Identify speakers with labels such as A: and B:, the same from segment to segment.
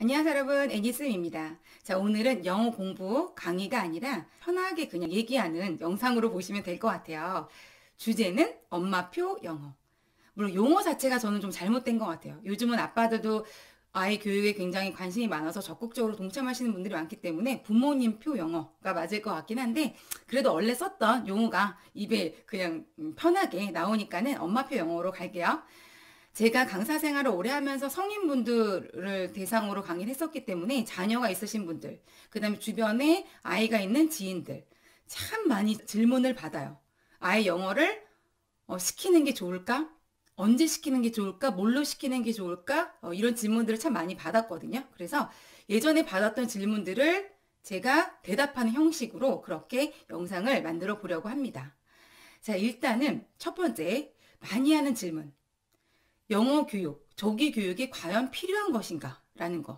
A: 안녕하세요 여러분, 애니쌤입니다. 자, 오늘은 영어 공부 강의가 아니라 편하게 그냥 얘기하는 영상으로 보시면 될 것 같아요. 주제는 엄마표 영어. 물론 용어 자체가 저는 좀 잘못된 것 같아요. 요즘은 아빠들도 아이 교육에 굉장히 관심이 많아서 적극적으로 동참하시는 분들이 많기 때문에 부모님표 영어가 맞을 것 같긴 한데, 그래도 원래 썼던 용어가 입에 그냥 편하게 나오니까는 엄마표 영어로 갈게요. 제가 강사 생활을 오래 하면서 성인분들을 대상으로 강의를 했었기 때문에 자녀가 있으신 분들, 그 다음에 주변에 아이가 있는 지인들, 참 많이 질문을 받아요. 아이 영어를 시키는 게 좋을까? 언제 시키는 게 좋을까? 뭘로 시키는 게 좋을까? 이런 질문들을 참 많이 받았거든요. 그래서 예전에 받았던 질문들을 제가 대답하는 형식으로 그렇게 영상을 만들어 보려고 합니다. 자, 일단은 첫 번째, 많이 하는 질문. 영어 교육, 조기 교육이 과연 필요한 것인가? 라는 거.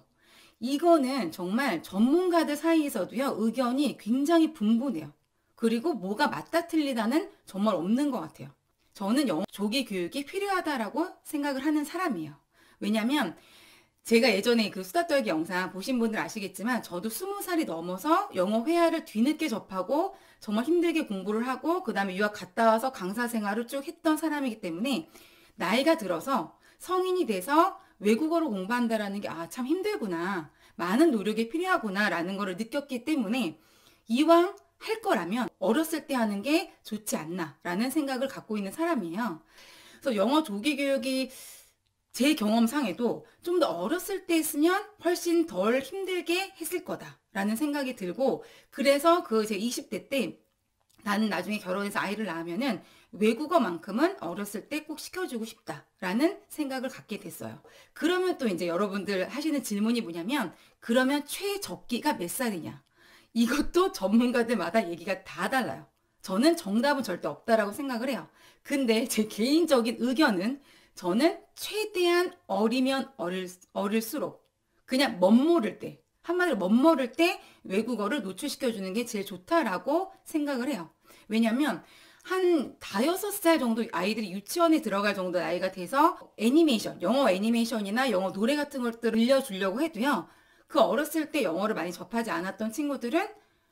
A: 이거는 정말 전문가들 사이에서도요, 의견이 굉장히 분분해요. 그리고 뭐가 맞다 틀리다는 정말 없는 것 같아요. 저는 영어 조기 교육이 필요하다라고 생각을 하는 사람이에요. 왜냐면 제가 예전에 그 수다 떨기 영상 보신 분들 아시겠지만 저도 20살이 넘어서 영어 회화를 뒤늦게 접하고 정말 힘들게 공부를 하고 그 다음에 유학 갔다 와서 강사 생활을 쭉 했던 사람이기 때문에 나이가 들어서 성인이 돼서 외국어를 공부한다라는 게 참 힘들구나. 많은 노력이 필요하구나라는 거를 느꼈기 때문에 이왕 할 거라면 어렸을 때 하는 게 좋지 않나라는 생각을 갖고 있는 사람이에요. 그래서 영어 조기 교육이 제 경험상에도 좀 더 어렸을 때 했으면 훨씬 덜 힘들게 했을 거다라는 생각이 들고, 그래서 그 제 20대 때 나는 나중에 결혼해서 아이를 낳으면은 외국어만큼은 어렸을 때 꼭 시켜주고 싶다라는 생각을 갖게 됐어요. 그러면 또 이제 여러분들 하시는 질문이 뭐냐면, 그러면 최적기가 몇 살이냐? 이것도 전문가들마다 얘기가 다 달라요. 저는 정답은 절대 없다라고 생각을 해요. 근데 제 개인적인 의견은, 저는 최대한 어리면 어릴수록 그냥 멋모를 때, 한마디로 멋모를 때 외국어를 노출시켜주는 게 제일 좋다라고 생각을 해요. 왜냐면 한 5살 정도 아이들이 유치원에 들어갈 정도 나이가 돼서 애니메이션, 영어 애니메이션이나 영어 노래 같은 것들을 들려주려고 해도요, 그 어렸을 때 영어를 많이 접하지 않았던 친구들은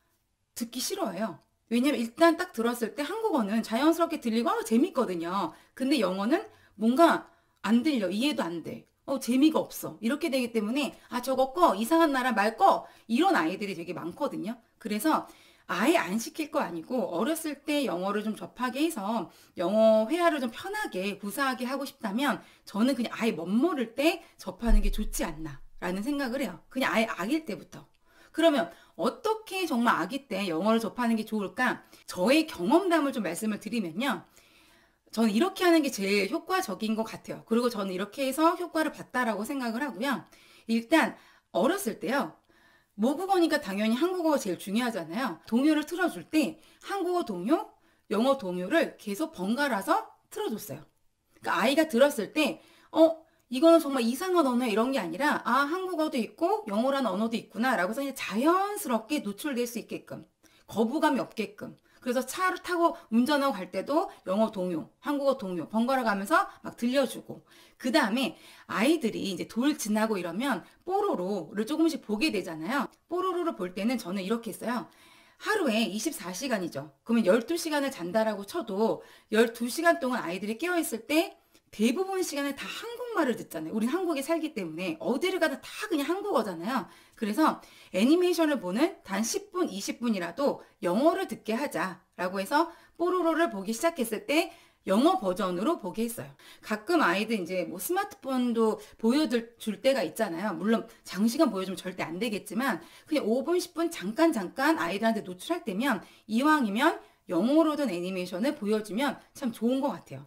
A: 듣기 싫어해요. 왜냐면 일단 딱 들었을 때 한국어는 자연스럽게 들리고 재밌거든요. 근데 영어는 뭔가 안 들려. 이해도 안 돼. 재미가 없어. 이렇게 되기 때문에 저거 꺼. 이상한 나라 말 꺼. 이런 아이들이 되게 많거든요. 그래서 아예 안 시킬 거 아니고 어렸을 때 영어를 좀 접하게 해서 영어 회화를 좀 편하게 구사하게 하고 싶다면 저는 그냥 아예 멋모를 때 접하는 게 좋지 않나 라는 생각을 해요. 그냥 아예 아기일 때부터. 그러면 어떻게 정말 아기 때 영어를 접하는 게 좋을까? 저의 경험담을 좀 말씀을 드리면요. 저는 이렇게 하는 게 제일 효과적인 것 같아요. 그리고 저는 이렇게 해서 효과를 봤다라고 생각을 하고요. 일단 어렸을 때요. 모국어니까 당연히 한국어가 제일 중요하잖아요. 동요를 틀어줄 때 한국어 동요, 영어 동요를 계속 번갈아서 틀어줬어요. 그러니까 아이가 들었을 때 이거는 정말 이상한 언어 이런 게 아니라 한국어도 있고 영어라는 언어도 있구나 라고 해서 그냥 자연스럽게 노출될 수 있게끔, 거부감이 없게끔. 그래서 차를 타고 운전하고 갈 때도 영어 동요, 한국어 동요 번갈아 가면서 막 들려주고, 그 다음에 아이들이 이제 돌 지나고 이러면 뽀로로를 조금씩 보게 되잖아요. 뽀로로를 볼 때는 저는 이렇게 했어요. 하루에 24시간이죠. 그러면 12시간을 잔다라고 쳐도 12시간 동안 아이들이 깨어있을 때 대부분 시간에 다 한국말을 듣잖아요. 우린 한국에 살기 때문에 어디를 가도 다 그냥 한국어잖아요. 그래서 애니메이션을 보는 단 10분, 20분이라도 영어를 듣게 하자라고 해서 뽀로로를 보기 시작했을 때 영어 버전으로 보게 했어요. 가끔 아이들 이제 뭐 스마트폰도 보여줄 때가 있잖아요. 물론 장시간 보여주면 절대 안 되겠지만 그냥 5분, 10분 잠깐 아이들한테 노출할 때면 이왕이면 영어로 된 애니메이션을 보여주면 참 좋은 것 같아요.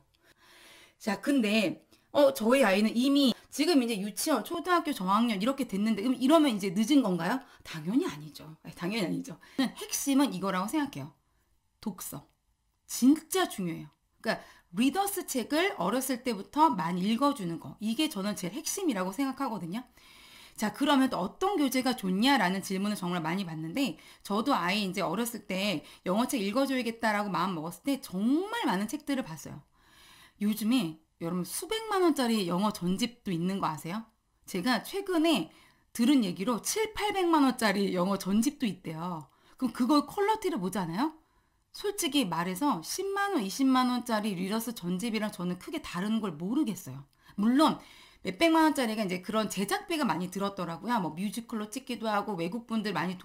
A: 자, 근데 저희 아이는 이미 지금 이제 유치원, 초등학교 저학년 이렇게 됐는데 그럼 이러면 이제 늦은 건가요? 당연히 아니죠. 당연히 아니죠. 핵심은 이거라고 생각해요. 독서. 진짜 중요해요. 그러니까 리더스 책을 어렸을 때부터 많이 읽어주는 거. 이게 저는 제일 핵심이라고 생각하거든요. 자, 그러면 또 어떤 교재가 좋냐라는 질문을 정말 많이 받는데, 저도 아이 이제 어렸을 때 영어책 읽어줘야겠다라고 마음 먹었을 때 정말 많은 책들을 봤어요. 요즘에 여러분 수백만 원짜리 영어 전집도 있는 거 아세요? 제가 최근에 들은 얘기로 7, 800만 원짜리 영어 전집도 있대요. 그럼 그걸 퀄리티를 보잖아요? 솔직히 말해서 10만 원, 20만 원짜리 리더스 전집이랑 저는 크게 다른 걸 모르겠어요. 물론 몇백만 원짜리가 이제 그런 제작비가 많이 들었더라고요. 뭐 뮤지컬로 찍기도 하고 외국 분들 많이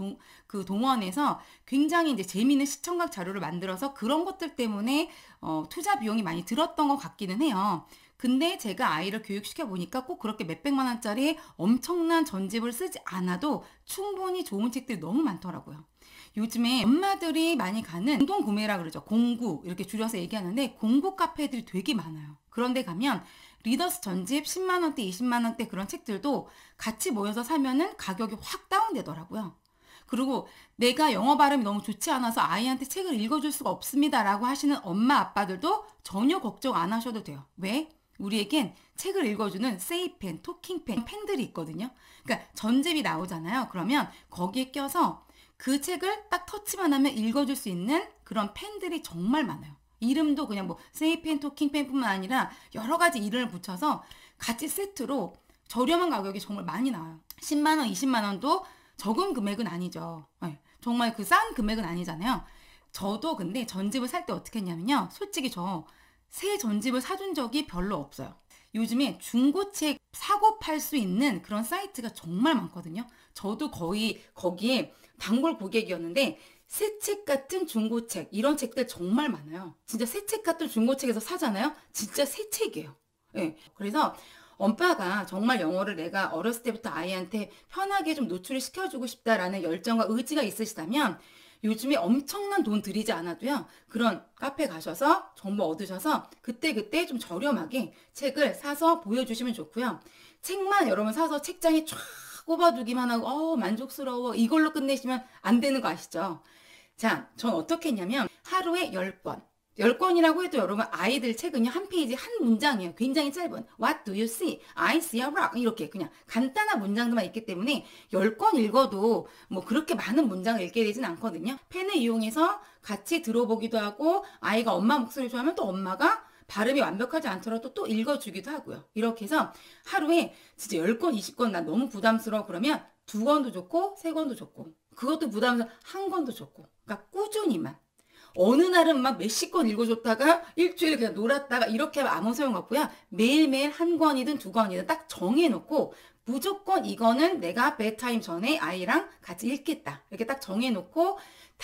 A: 동원해서 굉장히 이제 재미있는 시청각 자료를 만들어서 그런 것들 때문에 투자 비용이 많이 들었던 것 같기는 해요. 근데 제가 아이를 교육시켜 보니까 꼭 그렇게 몇백만 원짜리 엄청난 전집을 쓰지 않아도 충분히 좋은 책들이 너무 많더라고요. 요즘에 엄마들이 많이 가는 공동 구매라 그러죠. 공구 이렇게 줄여서 얘기하는데 공구 카페들이 되게 많아요. 그런데 가면 리더스 전집 10만 원대, 20만 원대 그런 책들도 같이 모여서 사면은 가격이 확 다운되더라고요. 그리고 내가 영어 발음이 너무 좋지 않아서 아이한테 책을 읽어줄 수가 없습니다라고 하시는 엄마 아빠들도 전혀 걱정 안 하셔도 돼요. 왜? 우리에겐 책을 읽어주는 세이펜, 토킹펜, 펜들이 있거든요. 그러니까 전집이 나오잖아요. 그러면 거기에 껴서 그 책을 딱 터치만 하면 읽어줄 수 있는 그런 펜들이 정말 많아요. 이름도 그냥 뭐 세이펜, 토킹펜뿐만 아니라 여러 가지 이름을 붙여서 같이 세트로 저렴한 가격이 정말 많이 나와요. 10만 원, 20만 원도 적은 금액은 아니죠. 네, 정말 그 싼 금액은 아니잖아요. 저도 근데 전집을 살 때 어떻게 했냐면요. 솔직히 저 새 전집을 사준 적이 별로 없어요. 요즘에 중고책 사고 팔 수 있는 그런 사이트가 정말 많거든요. 저도 거의 거기에 단골 고객이었는데 새 책 같은 중고책 이런 책들 정말 많아요. 진짜 새 책 같은 중고책에서 사잖아요. 진짜 새 책이에요. 네. 그래서 엄빠가 정말 영어를 내가 어렸을 때부터 아이한테 편하게 좀 노출을 시켜주고 싶다라는 열정과 의지가 있으시다면 요즘에 엄청난 돈 들이지 않아도요. 그런 카페 가셔서 정보 얻으셔서 그때그때 좀 저렴하게 책을 사서 보여주시면 좋고요. 책만 여러분 사서 책장에 쫙 꼽아두기만 하고 만족스러워 이걸로 끝내시면 안 되는 거 아시죠? 자, 전 어떻게 했냐면 하루에 10권. 10권이라고 해도 여러분 아이들 책은요 한 페이지 한 문장이에요. 굉장히 짧은 What do you see? I see a rock. 이렇게 그냥 간단한 문장들만 있기 때문에 10권 읽어도 뭐 그렇게 많은 문장을 읽게 되진 않거든요. 펜을 이용해서 같이 들어보기도 하고 아이가 엄마 목소리 좋아하면 또 엄마가 발음이 완벽하지 않더라도 또 읽어주기도 하고요. 이렇게 해서 하루에 진짜 10권, 20권 난 너무 부담스러워 그러면 2권도 좋고 3권도 좋고 그것도 부담스러워 1권도 좋고 그러니까 꾸준히만 어느 날은 막 몇십 권 읽어줬다가 일주일 그냥 놀았다가 이렇게 하면 아무 소용 없고요. 매일매일 1권이든 2권이든 딱 정해놓고 무조건 이거는 내가 bedtime 전에 아이랑 같이 읽겠다. 이렇게 딱 정해놓고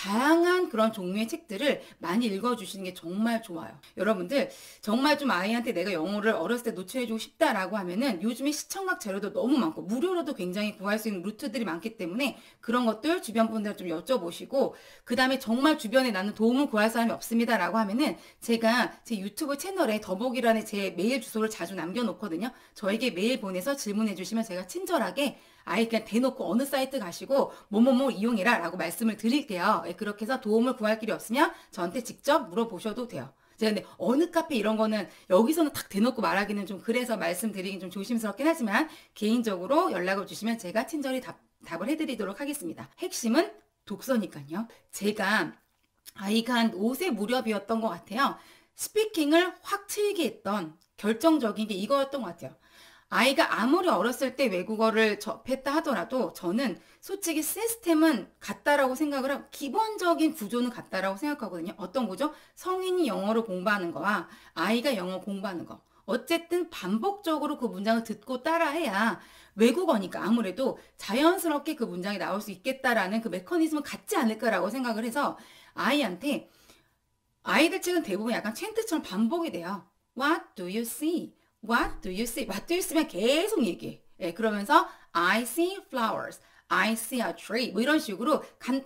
A: 다양한 그런 종류의 책들을 많이 읽어주시는 게 정말 좋아요. 여러분들 정말 좀 아이한테 내가 영어를 어렸을 때 노출해주고 싶다라고 하면은 요즘에 시청각 자료도 너무 많고 무료로도 굉장히 구할 수 있는 루트들이 많기 때문에 그런 것들 주변 분들한테 좀 여쭤보시고 그 다음에 정말 주변에 나는 도움을 구할 사람이 없습니다라고 하면은 제가 제 유튜브 채널에 더보기란에 제 메일 주소를 자주 남겨놓거든요. 저에게 메일 보내서 질문해 주시면 제가 친절하게 아예 그냥 대놓고 어느 사이트 가시고 뭐뭐뭐 이용해라 라고 말씀을 드릴게요. 그렇게 해서 도움을 구할 길이 없으면 저한테 직접 물어보셔도 돼요. 제가 근데 어느 카페 이런 거는 여기서는 딱 대놓고 말하기는 좀 그래서 말씀드리긴 좀 조심스럽긴 하지만 개인적으로 연락을 주시면 제가 친절히 답을 해드리도록 하겠습니다. 핵심은 독서니까요. 제가 아이가 한 5세 무렵이었던 것 같아요. 스피킹을 확 트이게 했던 결정적인 게 이거였던 것 같아요. 아이가 아무리 어렸을 때 외국어를 접했다 하더라도 저는 솔직히 시스템은 같다라고 생각을 하고 기본적인 구조는 같다라고 생각하거든요. 어떤 구조? 성인이 영어를 공부하는 거와 아이가 영어 공부하는 거. 어쨌든 반복적으로 그 문장을 듣고 따라해야 외국어니까 아무래도 자연스럽게 그 문장이 나올 수 있겠다라는 그 메커니즘은 같지 않을까라고 생각을 해서 아이한테 아이들 책은 대부분 약간 챈트처럼 반복이 돼요. What do you see? What do you see? What do you see면 계속 얘기해. 그러면서 I see flowers, I see a tree 뭐 이런 식으로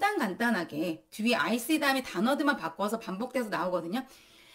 A: 간단하게 뒤에 I see 다음에 단어들만 바꿔서 반복돼서 나오거든요.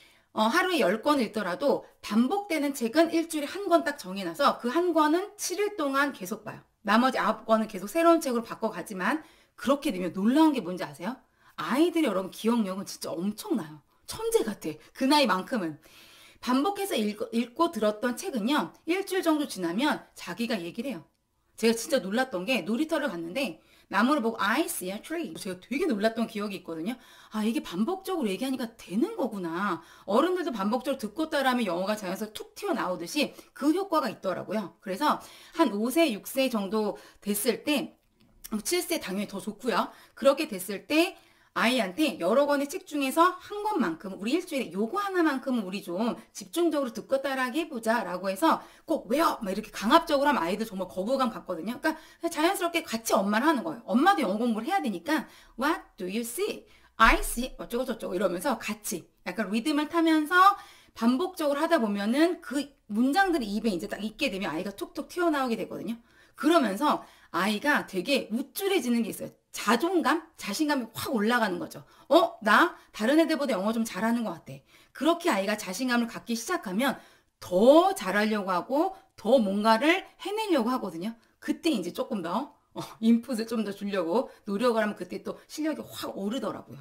A: 하루에 10권 읽더라도 반복되는 책은 일주일에 1권 딱 정해놔서 그 1권은 7일 동안 계속 봐요. 나머지 9권은 계속 새로운 책으로 바꿔가지만 그렇게 되면 놀라운 게 뭔지 아세요? 아이들이 여러분 기억력은 진짜 엄청나요. 천재 같아. 그 나이만큼은. 반복해서 읽고 들었던 책은요. 일주일 정도 지나면 자기가 얘기를 해요. 제가 진짜 놀랐던 게 놀이터를 갔는데 나무를 보고 I see a tree. 제가 되게 놀랐던 기억이 있거든요. 아, 이게 반복적으로 얘기하니까 되는 거구나. 어른들도 반복적으로 듣고 따라하면 영어가 자연스럽게 툭 튀어나오듯이 그 효과가 있더라고요. 그래서 한 5세, 6세 정도 됐을 때 7세 당연히 더 좋고요. 그렇게 됐을 때 아이한테 여러 권의 책 중에서 한 권만큼 우리 일주일에 요거 하나만큼은 우리 좀 집중적으로 듣고 따라하게 해보자 라고 해서 꼭 외워! 막 이렇게 강압적으로 하면 아이들 정말 거부감 갖거든요. 그러니까 자연스럽게 같이 엄마를 하는 거예요. 엄마도 영어 공부를 해야 되니까 What do you see? I see 어쩌고저쩌고 이러면서 같이 약간 리듬을 타면서 반복적으로 하다 보면은 그 문장들이 입에 이제 딱 있게 되면 아이가 툭툭 튀어나오게 되거든요. 그러면서 아이가 되게 우쭐해지는 게 있어요. 자존감, 자신감이 확 올라가는 거죠. 나 다른 애들보다 영어 좀 잘하는 것 같아. 그렇게 아이가 자신감을 갖기 시작하면 더 잘하려고 하고 더 뭔가를 해내려고 하거든요. 그때 이제 조금 더 인풋을 좀 더 주려고 노력을 하면 그때 또 실력이 확 오르더라고요.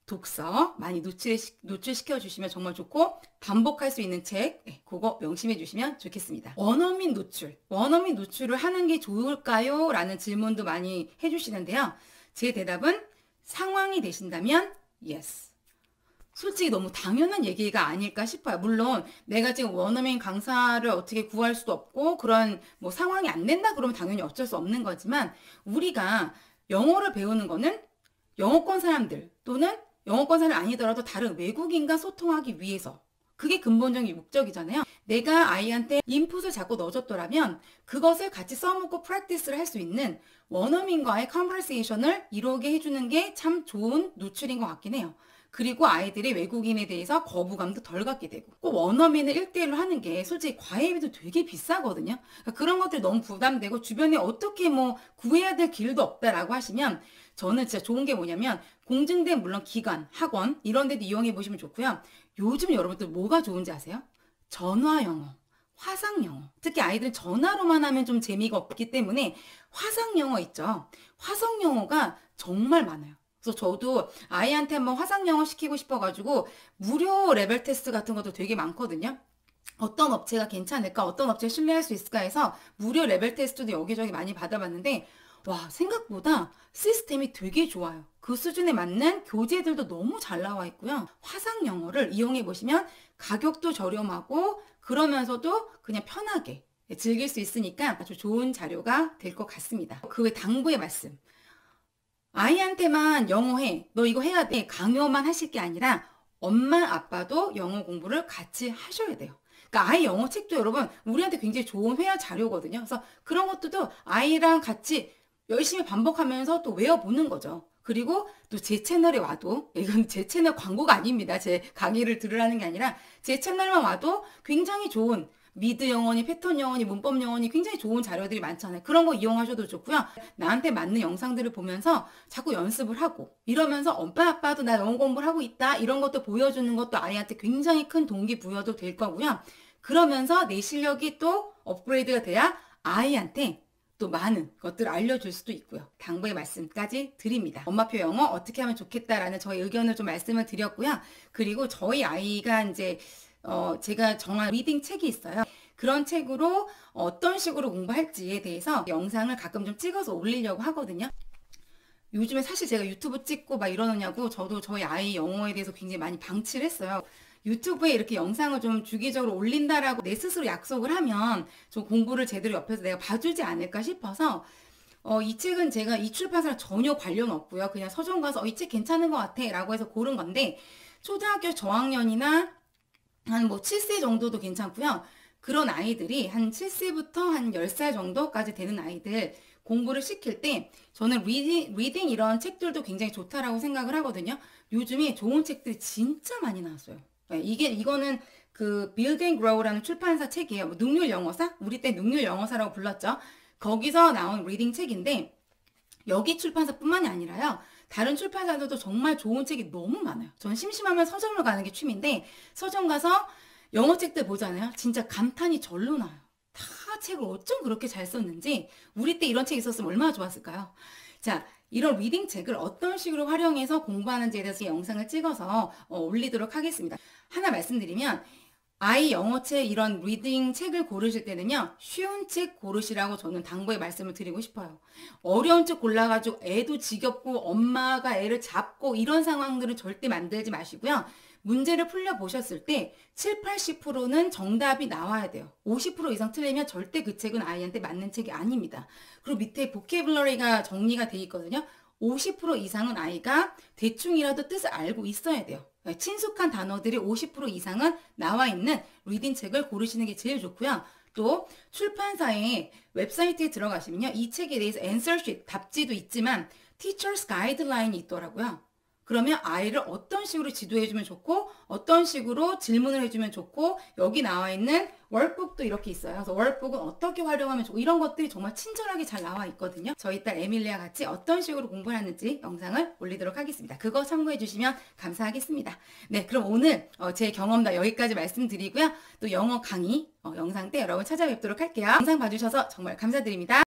A: 독서 많이 노출시켜 주시면 정말 좋고 반복할 수 있는 책 그거 명심해 주시면 좋겠습니다. 원어민 노출을 하는 게 좋을까요? 라는 질문도 많이 해주시는데요. 제 대답은 상황이 되신다면 yes. 솔직히 너무 당연한 얘기가 아닐까 싶어요. 물론 내가 지금 원어민 강사를 어떻게 구할 수도 없고 그런 뭐 상황이 안 된다 그러면 당연히 어쩔 수 없는 거지만 우리가 영어를 배우는 거는 영어권 사람들 또는 영어권 사람이 아니더라도 다른 외국인과 소통하기 위해서 그게 근본적인 목적이잖아요. 내가 아이한테 인풋을 자꾸 넣어줬더라면 그것을 같이 써먹고 프랙티스를 할 수 있는 원어민과의 컨버세이션을 이루게 해주는 게 참 좋은 노출인 것 같긴 해요. 그리고 아이들이 외국인에 대해서 거부감도 덜 갖게 되고 꼭 원어민을 1대1로 하는 게 솔직히 과외비도 되게 비싸거든요. 그러니까 그런 것들이 너무 부담되고 주변에 어떻게 뭐 구해야 될 길도 없다라고 하시면 저는 진짜 좋은 게 뭐냐면 공증된 물론 기관, 학원 이런 데도 이용해 보시면 좋고요. 요즘 여러분들 뭐가 좋은지 아세요? 전화 영어, 화상 영어. 특히 아이들은 전화로만 하면 좀 재미가 없기 때문에 화상 영어 있죠. 화상 영어가 정말 많아요. 그래서 저도 아이한테 한번 화상 영어 시키고 싶어가지고 무료 레벨 테스트 같은 것도 되게 많거든요. 어떤 업체가 괜찮을까? 어떤 업체 신뢰할 수 있을까 해서 무료 레벨 테스트도 여기저기 많이 받아봤는데 와, 생각보다 시스템이 되게 좋아요. 그 수준에 맞는 교재들도 너무 잘 나와 있고요. 화상 영어를 이용해 보시면 가격도 저렴하고 그러면서도 그냥 편하게 즐길 수 있으니까 아주 좋은 자료가 될 것 같습니다. 그 외 당부의 말씀. 아이한테만 영어 해. 너 이거 해야 돼. 강요만 하실 게 아니라 엄마, 아빠도 영어 공부를 같이 하셔야 돼요. 그러니까 아이 영어 책도 여러분 우리한테 굉장히 좋은 회화 자료거든요. 그래서 그런 것들도 아이랑 같이 열심히 반복하면서 또 외워보는 거죠. 그리고 또 제 채널에 와도 이건 제 채널 광고가 아닙니다. 제 강의를 들으라는 게 아니라 제 채널만 와도 굉장히 좋은 미드 영어니 패턴 영어니 문법 영어니 굉장히 좋은 자료들이 많잖아요. 그런 거 이용하셔도 좋고요. 나한테 맞는 영상들을 보면서 자꾸 연습을 하고 이러면서 엄마 아빠도 나 영어 공부를 하고 있다 이런 것도 보여주는 것도 아이한테 굉장히 큰 동기부여도 될 거고요. 그러면서 내 실력이 또 업그레이드가 돼야 아이한테 또 많은 것들을 알려줄 수도 있고요. 당부의 말씀까지 드립니다. 엄마표 영어 어떻게 하면 좋겠다라는 저의 의견을 좀 말씀을 드렸고요. 그리고 저희 아이가 이제 제가 정한 리딩 책이 있어요. 그런 책으로 어떤 식으로 공부할지에 대해서 영상을 가끔 좀 찍어서 올리려고 하거든요. 요즘에 사실 제가 유튜브 찍고 막 이러느냐고 저도 저희 아이 영어에 대해서 굉장히 많이 방치를 했어요. 유튜브에 이렇게 영상을 좀 주기적으로 올린다라고 내 스스로 약속을 하면 좀 공부를 제대로 옆에서 내가 봐주지 않을까 싶어서 이 책은 제가 이 출판사랑 전혀 관련 없고요. 그냥 서점 가서 이 책 괜찮은 것 같아 라고 해서 고른 건데 초등학교 저학년이나 한 뭐 7세 정도도 괜찮고요. 그런 아이들이 한 7세부터 한 10살 정도까지 되는 아이들 공부를 시킬 때 저는 리딩 이런 책들도 굉장히 좋다라고 생각을 하거든요. 요즘에 좋은 책들이 진짜 많이 나왔어요. 이거는 그 Build and Grow라는 출판사 책이에요. 뭐 능률 영어사? 우리 때 능률 영어사라고 불렀죠. 거기서 나온 리딩 책인데 여기 출판사뿐만이 아니라요. 다른 출판사들도 정말 좋은 책이 너무 많아요. 저는 심심하면 서점을 가는 게 취미인데 서점 가서 영어 책들 보잖아요. 진짜 감탄이 절로 나요. 다 책을 어쩜 그렇게 잘 썼는지 우리 때 이런 책 있었으면 얼마나 좋았을까요? 자, 이런 리딩 책을 어떤 식으로 활용해서 공부하는지에 대해서 영상을 찍어서 올리도록 하겠습니다. 하나 말씀드리면 아이 영어책 이런 리딩 책을 고르실 때는요, 쉬운 책 고르시라고 저는 당부의 말씀을 드리고 싶어요. 어려운 책 골라가지고 애도 지겹고 엄마가 애를 잡고 이런 상황들은 절대 만들지 마시고요. 문제를 풀려보셨을 때 7, 80%는 정답이 나와야 돼요. 50% 이상 틀리면 절대 그 책은 아이한테 맞는 책이 아닙니다. 그리고 밑에 보케블러리가 정리가 돼 있거든요. 50% 이상은 아이가 대충이라도 뜻을 알고 있어야 돼요. 친숙한 단어들이 50% 이상은 나와 있는 리딩 책을 고르시는 게 제일 좋고요. 또 출판사의 웹사이트에 들어가시면요. 이 책에 대해서 answer sheet, 답지도 있지만 teacher's guideline이 있더라고요. 그러면 아이를 어떤 식으로 지도해주면 좋고 어떤 식으로 질문을 해주면 좋고 여기 나와 있는 월북도 이렇게 있어요. 그래서 월북은 어떻게 활용하면 좋고 이런 것들이 정말 친절하게 잘 나와 있거든요. 저희 딸 에밀리아 같이 어떤 식으로 공부를 하는지 영상을 올리도록 하겠습니다. 그거 참고해 주시면 감사하겠습니다. 네, 그럼 오늘 제 경험담 여기까지 말씀드리고요. 또 영어 강의 영상 때 여러분 찾아뵙도록 할게요. 영상 봐주셔서 정말 감사드립니다.